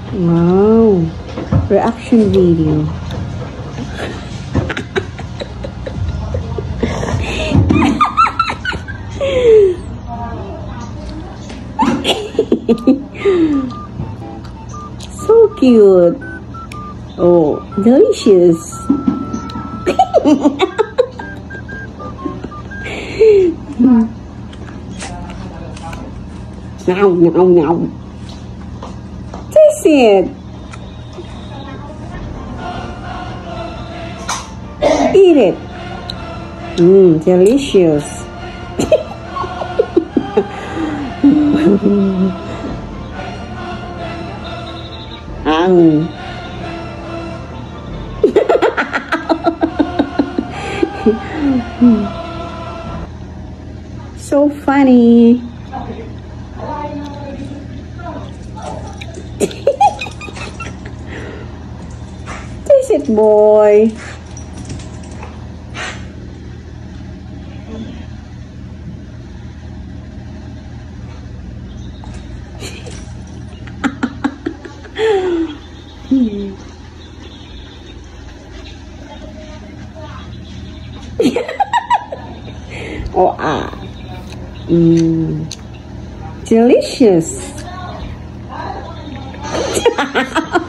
Wow. Reaction video. So cute. Oh, delicious. Now, now, now. Taste it. Eat it. Delicious. So funny. Taste it, boy. Oh, delicious.